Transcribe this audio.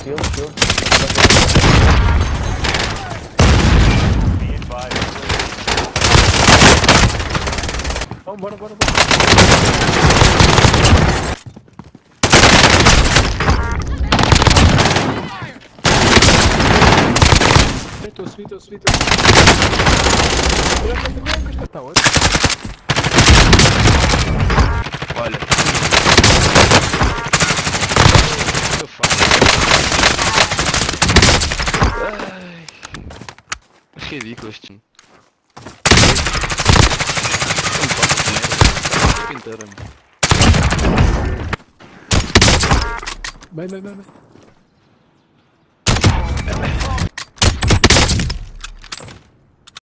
Shield. Be advised. Oh, bora. Subi. Tá outro. Olha. O que eu faço? Ai. Ridículo este time. Não posso comer. Pintaram-me. Vai.